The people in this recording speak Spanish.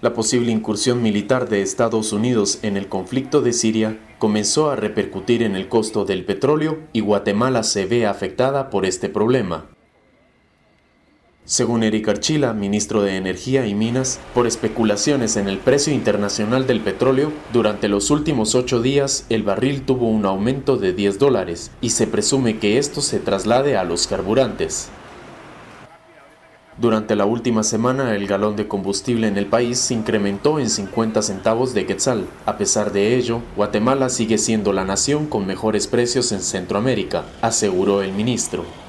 La posible incursión militar de Estados Unidos en el conflicto de Siria comenzó a repercutir en el costo del petróleo y Guatemala se ve afectada por este problema. Según Eric Archila, ministro de Energía y Minas, por especulaciones en el precio internacional del petróleo, durante los últimos 8 días el barril tuvo un aumento de $10 y se presume que esto se traslade a los carburantes. Durante la última semana, el galón de combustible en el país se incrementó en 50 centavos de quetzal. A pesar de ello, Guatemala sigue siendo la nación con mejores precios en Centroamérica, aseguró el ministro.